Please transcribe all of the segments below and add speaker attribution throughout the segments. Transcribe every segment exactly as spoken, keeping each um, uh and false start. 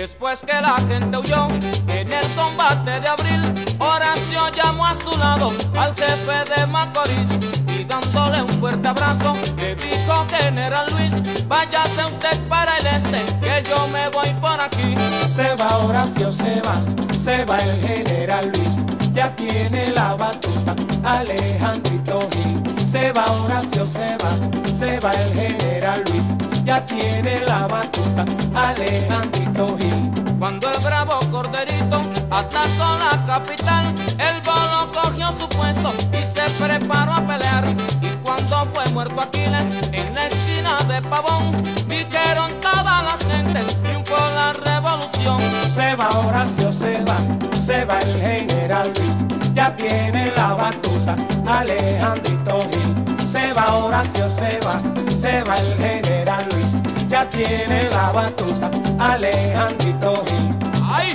Speaker 1: Después que la gente huyó en el combate de abril, Horacio llamó a su lado al jefe de Macorís y dándole un fuerte abrazo le dijo: General Luis, váyase usted para el este, que yo me voy por aquí.
Speaker 2: Se va Horacio, se va, se va el General Luis, ya tiene la batuta Alejandrito Gil. Se va Horacio, se va, se va el General Luis, ya tiene la batuta Alejandrito Gil.
Speaker 1: Cuando el bravo Corderito atacó la capital, el Bolo cogió su puesto y se preparó a pelear. Y cuando fue muerto Aquiles en la esquina de Pavón, dijeron todas las gentes: triunfó la revolución.
Speaker 2: Se va Horacio, se va, se va el General Luis, ya tiene la batuta Alejandrito Gil. Se va Horacio, se va, se va el General Luis, ya tiene la batuta Alejandrito Gil.
Speaker 1: ¡Ay!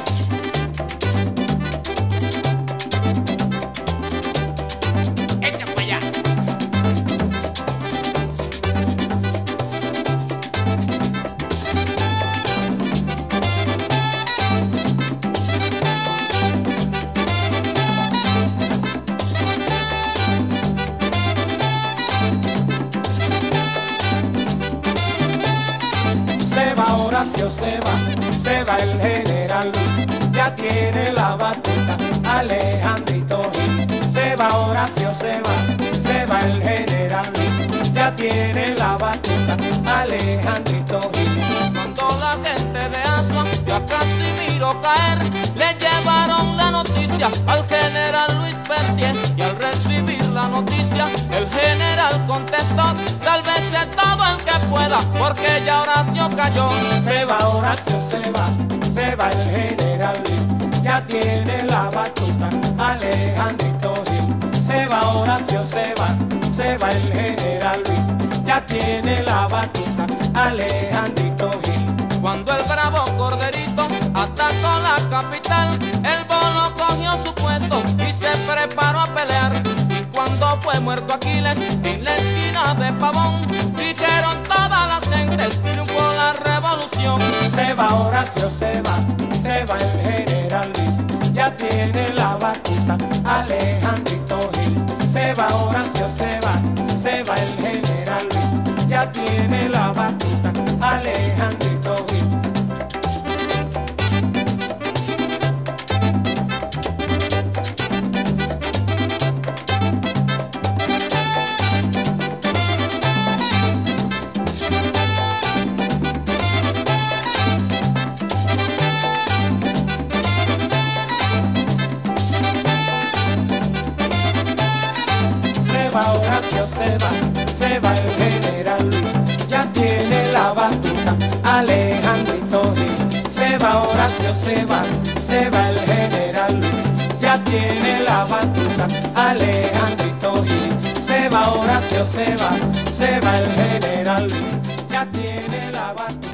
Speaker 1: ¡Echa para allá!
Speaker 2: Se va Horacio, se va, se va el General Luis, ya tiene la batuta Alejandrito Gil. Se va Horacio, se va, se va el General Luis, ya tiene la batuta Alejandrito Gil.
Speaker 1: Cuando la gente de Asua vio a Casimiro caer, le llevaron la noticia al general Luis Bertier. Y al recibir la noticia, el general contestó: sálvese todo el que pueda, porque ya Horacio cayó.
Speaker 2: Se va Horacio, se va, se va el General Luis, ya tiene la batuta Alejandrito Gil. Se va Horacio, se va, se va el General Luis, ya tiene la batuta Alejandrito Gil.
Speaker 1: Cuando el bravo Corderito atacó la capital, el Bolo cogió su puesto y se preparó a pelear. Y cuando fue muerto Aquiles en la esquina de Pavón, dijeron todas las gentes: triunfó la revolución.
Speaker 2: Se va Horacio, se va, se va el General Luis, ya tiene la batuta Alejandrito Gil. Se va Horacio, se va, se va el General Luis, ya tiene la batuta Alejandrito Gil. Se va Horacio, se va, se va el General Luis, ya tiene la batuta Alejandrito Gil. Se va Horacio, se va, se va el General Luis, ya tiene la batuta Alejandrito Gil. Se va Horacio, se va, se va el General Luis, ya tiene la batuta.